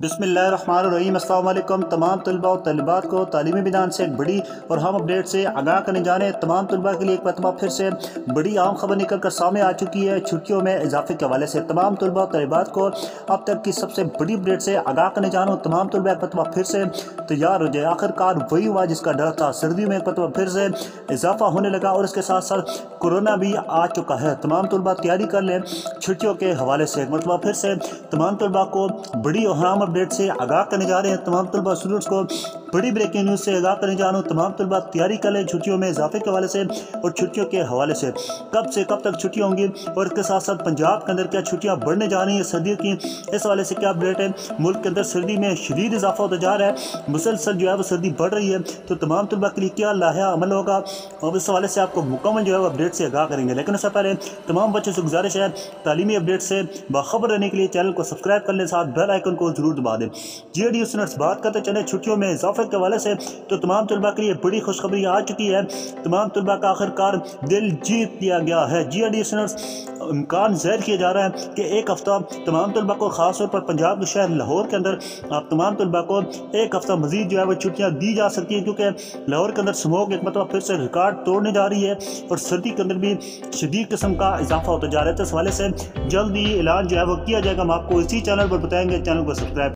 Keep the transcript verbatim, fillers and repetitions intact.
بسم اللہ الرحمن الرحیم۔ السلام علیکم تمام طلباء و طالبات کو تعلیمی میدان سے ایک بڑی اور ہم اپڈیٹ سے آگاہ کرنے جا رہے ہیں۔ تمام طلباء کے لیے ایک مرتبہ پھر سے بڑی عام خبر نکل کر سامنے آ چکی ہے چھٹیوں میں اضافے کے حوالے سے۔ تمام طلباء و طالبات کو اب تک کی سب سے بڑی اپڈیٹ سے آگاہ کرنے جا رہا ہوں۔ تمام طلباء ایک مرتبہ پھر سے تیار ہو جائے، آخر کار وہی ہوا جس کا ڈر تھا۔ سردیوں میں ایک مرتبہ پھر سے اضافہ ہونے لگا اور اس کے ساتھ ساتھ کورونا بھی آ چکا ہے۔ تمام طلباء تیاری کر لیں چھٹیوں کے حوالے سے۔ ایک مرتبہ پھر سے تمام طلباء کو بڑی اور اہم اپڈیٹ سے آگاہ کرنے جا رہے ہیں۔ تمام طلباء اسٹوڈنٹس کو بڑی بریکنگ نیوز سے آگاہ کرنے جا رہا ہوں۔ تمام طلباء تیاری کر لیں چھٹیوں میں اضافے کے حوالے سے اور چھٹیوں کے حوالے سے۔ کب سے کب تک چھٹیاں ہوں گی اور اس کے ساتھ ساتھ پنجاب کے اندر کیا چھٹیاں بڑھنے جا رہی ہیں سردیوں کی، اس حوالے سے کیا اپڈیٹ ہے۔ ملک کے اندر سردی میں شدید اضافہ ہوتا جا رہا ہے، مسلسل جو ہے وہ سردی بڑھ رہی ہے، تو تمام طلباء کے لیے کیا لائحہ عمل ہوگا اور اس حوالے سے آپ کو مکمل جو ہے وہ اپڈیٹ سے آگاہ کریں گے۔ لیکن اس سے پہلے تمام بچوں سے گزارش ہے تعلیمی اپڈیٹ سے باخبر رہنے کے لیے چینل کو سبسکرائب کر لیں، ساتھ بیل آئیکن کو ضرور دبا دیں۔ جی ڈی اسٹوڈنٹس بات کرتے چلیں چھٹیوں میں اضافے کے حوالے سے، تو تمام طلباء کے لیے بڑی خوشخبری آ چکی ہے۔ تمام طلباء کا آخر کار دل جیت لیا گیا ہے۔ جی ڈی اسٹوڈنٹس امکان ظاہر کیا جا رہا ہے کہ ایک ہفتہ تمام طلباء کو، خاص طور پر پنجاب کے شہر لاہور کے اندر آپ تمام طلباء کو ایک ہفتہ مزید جو ہے وہ چھٹیاں دی جا سکتی ہیں، کیونکہ لاہور کے اندر سموگ ایک مرتبہ پھر سے ریکارڈ توڑنے جا رہی ہے اور سردی کے اندر بھی شدید قسم کا اضافہ ہوتا جا رہا ہے۔ تو اس حوالے سے جلد ہی اعلان جو ہے وہ کیا جائے گا، ہم آپ کو اسی چینل پر بتائیں گے۔ چینل کو سبسکرائب